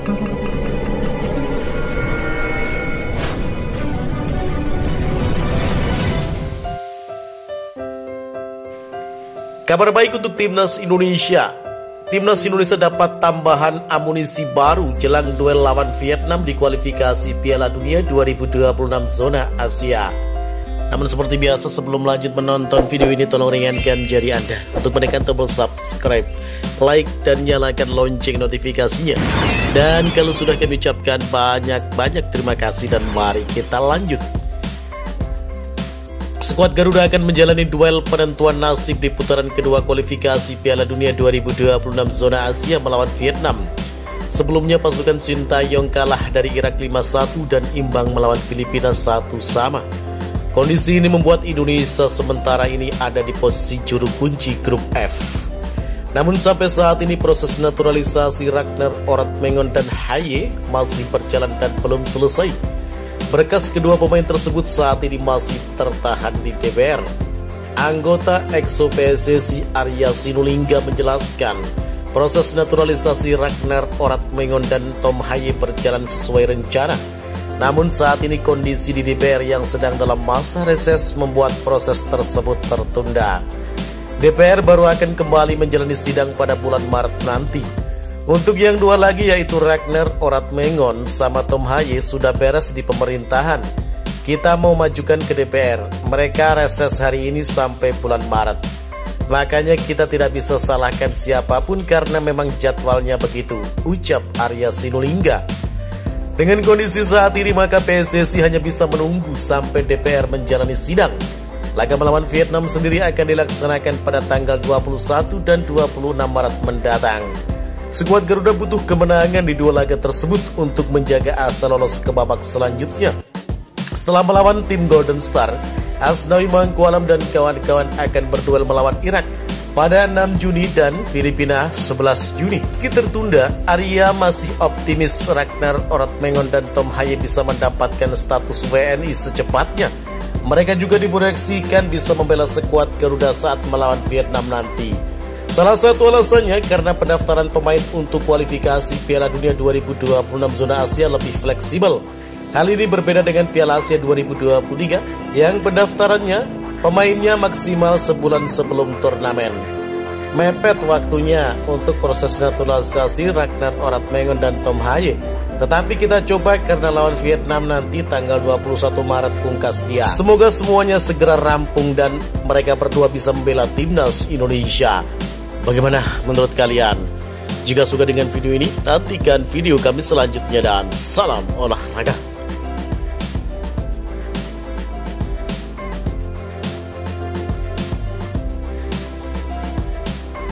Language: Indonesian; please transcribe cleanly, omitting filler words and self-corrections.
Kabar baik untuk Timnas Indonesia. Timnas Indonesia dapat tambahan amunisi baru jelang duel lawan Vietnam di kualifikasi Piala Dunia 2026 zona Asia. Namun seperti biasa, sebelum lanjut menonton video ini, tolong ringankan jari Anda untuk menekan tombol subscribe, like, dan nyalakan lonceng notifikasinya. Dan kalau sudah, kami ucapkan banyak terima kasih dan mari kita lanjut. Skuad Garuda akan menjalani duel penentuan nasib di putaran kedua kualifikasi Piala Dunia 2026 zona Asia melawan Vietnam. Sebelumnya pasukan Sintayong kalah dari Irak 5-1 dan imbang melawan Filipina 1-1. Kondisi ini membuat Indonesia sementara ini ada di posisi juru kunci grup F. Namun sampai saat ini proses naturalisasi Ragnar Oratmengon dan Haye masih berjalan dan belum selesai. Berkas kedua pemain tersebut saat ini masih tertahan di DPR. Anggota EXO PSSI Arya Sinulinga menjelaskan, proses naturalisasi Ragnar Oratmengon dan Tom Haye berjalan sesuai rencana. Namun saat ini kondisi di DPR yang sedang dalam masa reses membuat proses tersebut tertunda. DPR baru akan kembali menjalani sidang pada bulan Maret nanti. Untuk yang dua lagi, yaitu Ragnar Oratmengon sama Tom Haye, sudah beres di pemerintahan. Kita mau majukan ke DPR. Mereka reses hari ini sampai bulan Maret. Makanya kita tidak bisa salahkan siapapun karena memang jadwalnya begitu, ucap Arya Sinulinga. Dengan kondisi saat ini, maka PSSI hanya bisa menunggu sampai DPR menjalani sidang. Laga melawan Vietnam sendiri akan dilaksanakan pada tanggal 21 dan 26 Maret mendatang. Skuad Garuda butuh kemenangan di dua laga tersebut untuk menjaga asa lolos ke babak selanjutnya. Setelah melawan tim Golden Star, Asnawi Mangkualam dan kawan-kawan akan berduel melawan Irak pada 6 Juni dan Filipina 11 Juni. Meski tertunda, Arya masih optimis Ragnar Oratmengon dan Tom Haye bisa mendapatkan status WNI secepatnya. Mereka juga diproyeksikan bisa membela skuad Garuda saat melawan Vietnam nanti. Salah satu alasannya karena pendaftaran pemain untuk kualifikasi Piala Dunia 2026 zona Asia lebih fleksibel. Hal ini berbeda dengan Piala Asia 2023 yang pendaftarannya pemainnya maksimal sebulan sebelum turnamen. Mepet waktunya untuk proses naturalisasi Ragnar Oratmengon dan Tom Haye. Tetapi kita coba karena lawan Vietnam nanti tanggal 21 Maret pungkas dia. Semoga semuanya segera rampung dan mereka berdua bisa membela Timnas Indonesia. Bagaimana menurut kalian? Jika suka dengan video ini, nantikan video kami selanjutnya dan salam olahraga.